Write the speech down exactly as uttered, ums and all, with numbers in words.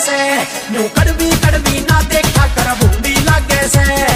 से न्यू कड़वी कड़वी ना देखा कर बूंदी लागे से।